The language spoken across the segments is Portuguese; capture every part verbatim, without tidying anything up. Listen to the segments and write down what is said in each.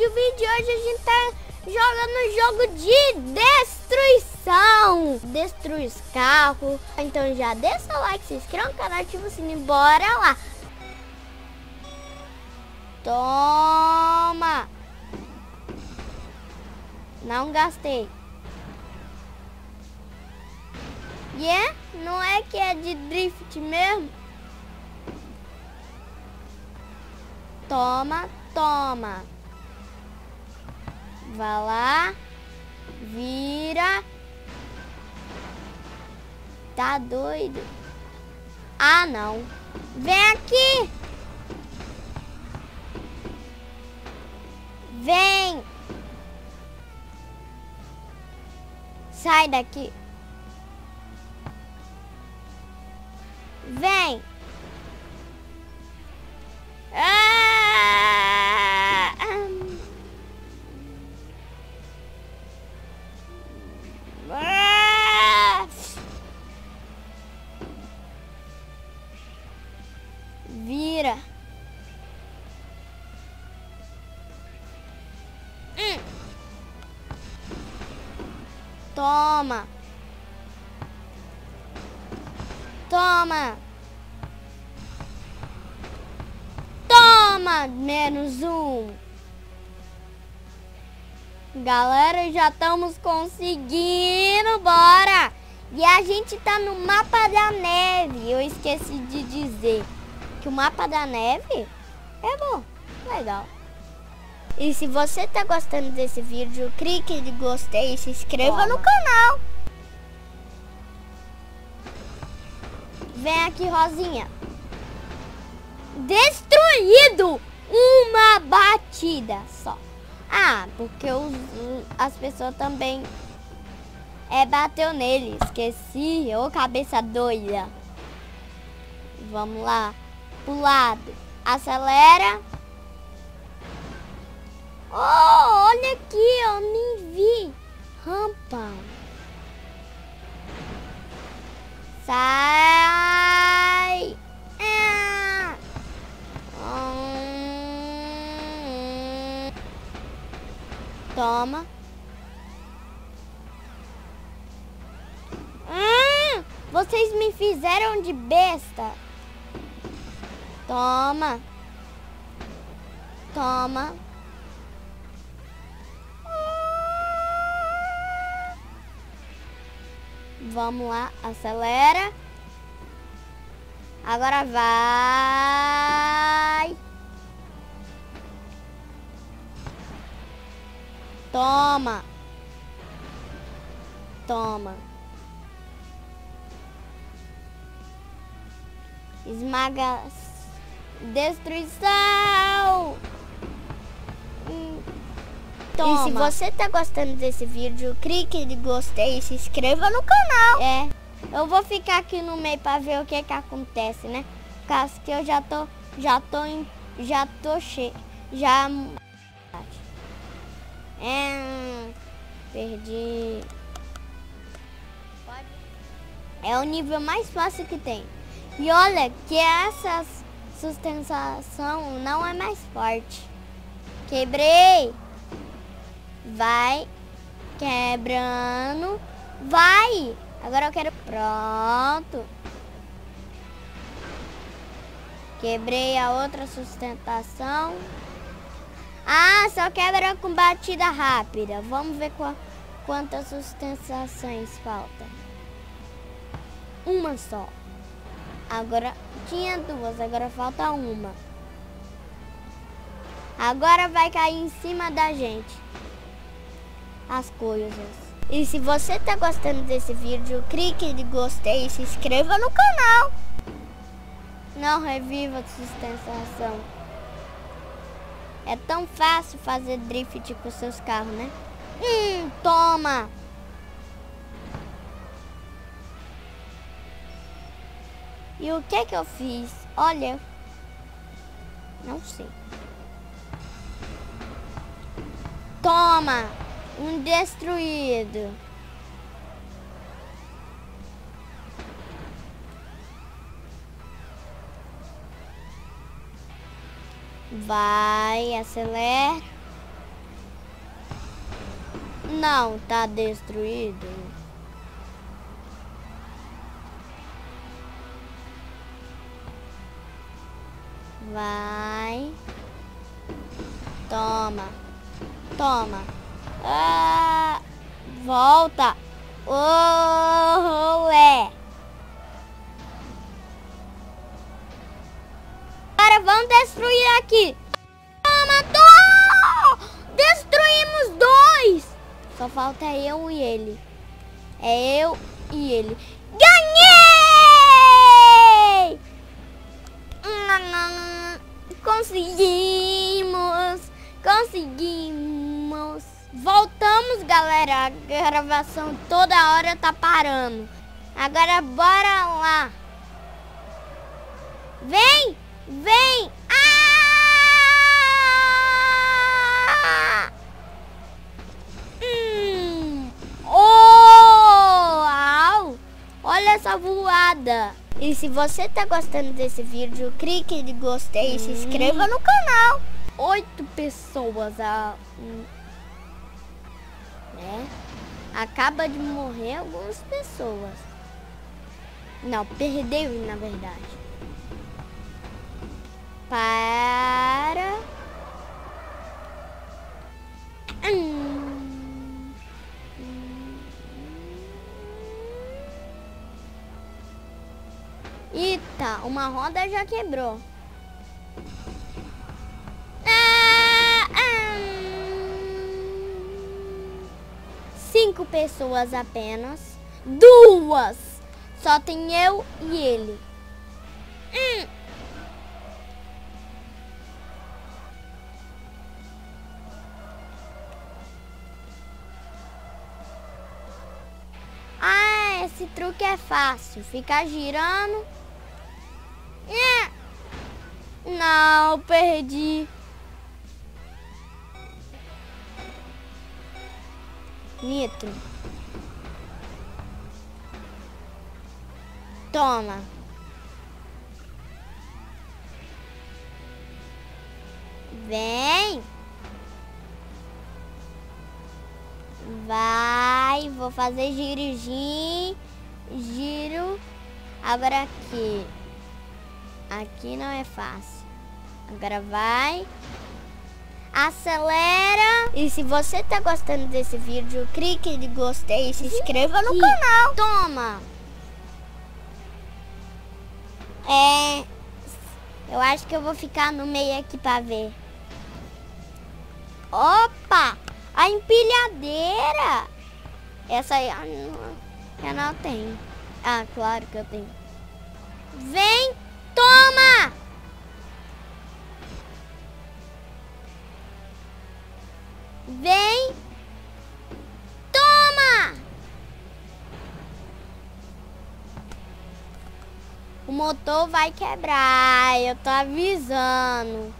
o vídeo de hoje a gente tá jogando um jogo de destruição. Destruir os carros. Então já deixa o like, se inscreva no canal, ativa o sininho, bora lá. Toma. Não gastei. E yeah? Não é que é de drift mesmo? Toma, toma. Vai lá. Vira. Tá doido? Ah, não. Vem aqui. Vem. Sai daqui. Vem. Ah! Ah! Vira. Hum. Toma. Toma. Toma, menos um. Galera, já estamos conseguindo, bora. E a gente tá no mapa da neve. Eu esqueci de dizer que o mapa da neve é bom, legal. E se você tá gostando desse vídeo, clique em gostei e se inscreva Toma. no canal. Vem aqui, Rosinha. Destruído! Uma batida só. Ah, porque os, as pessoas também é, bateu nele. Esqueci. Ô, cabeça doida. Vamos lá. Pro lado. Acelera. Oh, olha aqui. Eu nem vi. Rampa. Sai. Ah. Hum. Toma. Hum. Vocês me fizeram de besta. Toma. Toma. Vamos lá, acelera. Agora vai. Toma. Toma. Esmaga. Destruição. Toma. E se você tá gostando desse vídeo, clique em gostei e se inscreva no canal. É. Eu vou ficar aqui no meio para ver o que que acontece, né? Caso que eu já tô, já tô, em, já tô cheio, já. É, perdi. É o nível mais fácil que tem. E olha que essa sustentação não é mais forte. Quebrei. Vai quebrando. Vai. Agora eu quero... Pronto. Quebrei a outra sustentação. Ah, só quebra com batida rápida. Vamos ver qual, quantas sustentações faltam. Uma só. Agora tinha duas, agora falta uma. Agora vai cair em cima da gente as coisas. E se você tá gostando desse vídeo, clique em gostei e se inscreva no canal. Não reviva a sustentação. É tão fácil fazer drift com seus carros, né? Hum, toma! E o que que eu fiz? Olha, não sei. Toma! Um destruído. Vai, acelera. Não, tá destruído. Vai. Toma. Toma. Ah, volta. Oh, é. Agora vamos destruir aqui. Toma, toma. Destruímos dois. Só falta eu e ele. É eu e ele. Ganhei! Conseguimos! Conseguimos! Voltamos, galera. A gravação toda hora tá parando. Agora bora lá. Vem! Vem! Ah! Hum. Oh! Au! Olha essa voada! E se você tá gostando desse vídeo, clique em gostei e se inscreva no canal. Oito pessoas a... né? Acaba de morrer algumas pessoas. Não, perdeu na verdade. Para... Hum. Eita, uma roda já quebrou. Ah, hum. Cinco pessoas apenas. Duas. Só tem eu e ele. Hum. Ah, esse truque é fácil. Ficar girando. Não, perdi. Nitro. Toma. Vem. Vai. Vou fazer giro, giro. Giro. Agora aqui. Aqui não é fácil. Agora vai. Acelera. E se você tá gostando desse vídeo, clique em gostei e se inscreva no canal. Toma. É... Eu acho que eu vou ficar no meio aqui pra ver. Opa! A empilhadeira. Essa aí eu não tenho. Ah, claro que eu tenho. Vem. Toma! Vem! Toma! O motor vai quebrar, eu tô avisando.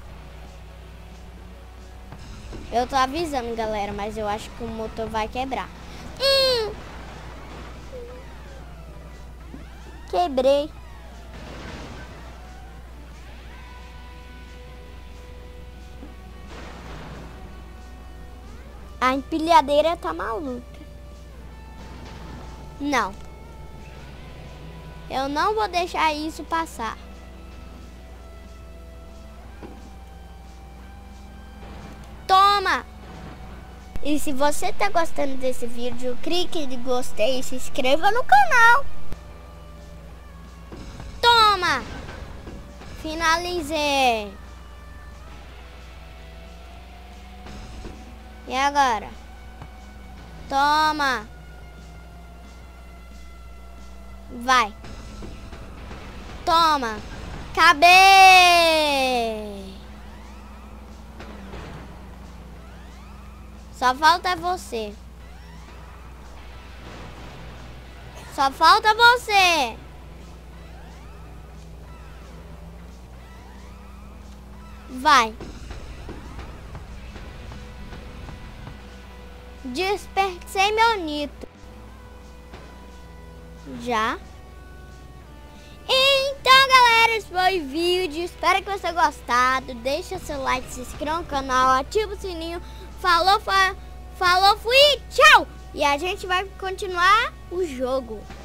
Eu tô avisando, galera, mas eu acho que o motor vai quebrar. Hum. Quebrei. A empilhadeira tá maluca. Não. Eu não vou deixar isso passar. Toma! E se você tá gostando desse vídeo, clique em gostei e se inscreva no canal. Toma! Finalizei. E agora? Toma! Vai! Toma! Acabei! Só falta você. Só falta você. Vai. Dispersei meu nitro. Já. Então, galera, esse foi o vídeo. Espero que você tenha gostado. Deixa seu like, se inscreva no canal, ativa o sininho. Falou, Falou, fui, tchau! E a gente vai continuar o jogo.